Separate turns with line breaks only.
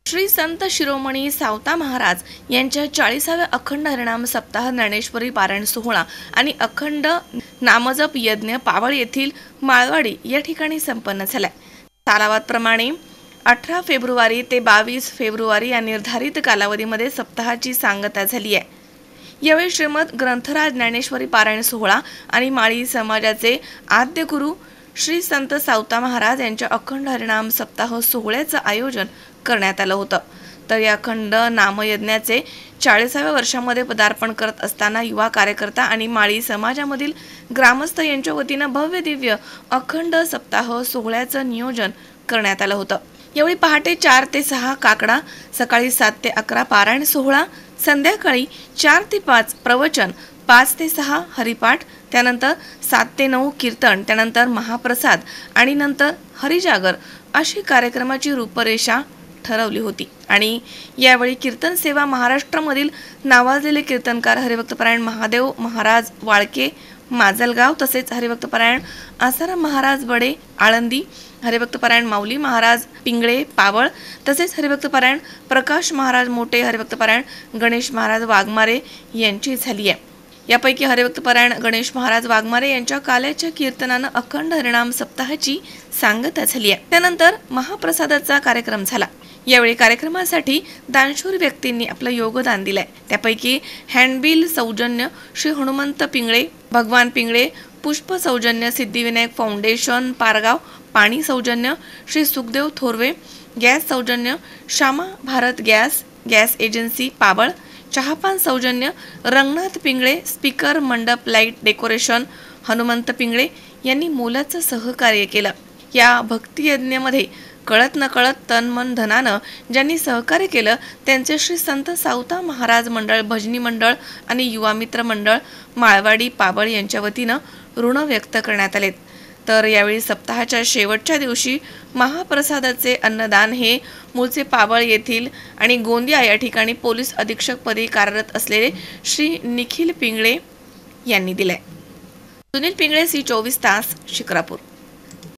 श्री संत शिरोमणी सावता महाराज यांच्या 40व्या अखंड हरिनाम सप्ताह ज्ञानेश्वरी पारायण सोहळा आणि अखंड नामजप यज्ञ पावळ येथील माळवाडी या ठिकाणी संपन्न झाला। सालावादप्रमाणे 18 फेब्रुवारी ते 22 फेब्रुवारी या निर्धारित कालावधीमध्ये सप्ताहाची सांगता झाली आहे। यावेळी श्रीमद ग्रंथराज ज्ञानेश्वरी पारायण सोहळा आणि माळी समाजाचे आद्य गुरु श्री संत सावता महाराज यांच्या अखंड हरिनाम सप्ताह सोहळ्याचं आयोजन करण्यात आलं होतं। तर या अखंड नामयज्ञाचे 40व्या वर्षामध्ये पदार्पण करत असताना युवा कार्यकर्ता आणि माळी समाजामधील ग्रामस्थ यांच्या वतीनं भव्य दिव्य अखंड सप्ताह सोहळ्याचं नियोजन करण्यात आलं होतं। यावेळी पहाटे 4 ते 6 काकडा, सकाळी 7 ते 11 पारायण सोहळा, संध्याकाळी 4 ते 5 प्रवचन, 5 ते 6 हरिपाठ, त्यानंतर 7 ते 9 कीर्तन, त्यानंतर महाप्रसाद आणि नंतर हरिजागर अशी कार्यक्रमाची रूपरेषा ठरवली होती। आणि यावेळी कीर्तन सेवा महाराष्ट्रामधील नावाजलेले कीर्तनकार हरिभक्तपरायण महादेव महाराज वाळके माजलगाव, तसेच हरिभक्तपरायण आसाराम महाराज बडे आळंदी, हरिभक्तपरायण माऊली महाराज पिंगळे पावळ, तसेच हरिभक्तपरायण प्रकाश महाराज मोठे, हरिभक्तपरायण गणेश महाराज वाघमारे यांची झाली आहे। यापैकी हरिभक्तपरायण गणेश महाराज वाघमारे यांच्या काल्याच्या कीर्तनानं अखंड हरिनाम सप्ताहाची सांगता झाली आहे। त्यानंतर महाप्रसादाचा कार्यक्रम झाला। यावेळी कार्यक्रमासाठी दानशूर व्यक्तींनी आपलं योगदान दिलंय। त्यापैकी हँडबिल सौजन्य श्री हनुमंत पिंगळे, भगवान पिंगळे, पुष्प सौजन्य सिद्धिविनायक फाउंडेशन पारगाव, पाणी सौजन्य श्री सुखदेव थोरवे, गॅस सौजन्य श्यामा भारत गॅस एजन्सी पाबळ, चहापान सौजन्य रंगनाथ पिंगळे, स्पीकर मंडप लाईट डेकोरेशन हनुमंत पिंगळे यांनी मोलाचं सहकार्य केलं। या भक्तियज्ञामध्ये कळत नकळत तन मन धनानं ज्यांनी सहकार्य केलं त्यांचे श्री संत सावता महाराज मंडळ, भजनी मंडळ आणि युवा मित्र मंडळ माळवाडी पाबळ यांच्या वतीनं ऋण व्यक्त करण्यात आले। तर यावेळी सप्ताहाच्या शेवटच्या दिवशी महाप्रसादाचे अन्नदान हे मूळचे पाबळ येथील आणि गोंदिया या ठिकाणी पोलीस अधीक्षक पदी कार्यरत असलेले श्री निखिल पिंगळे यांनी दिले। सुनील पिंगळे, C24 तास, शिक्रापूर।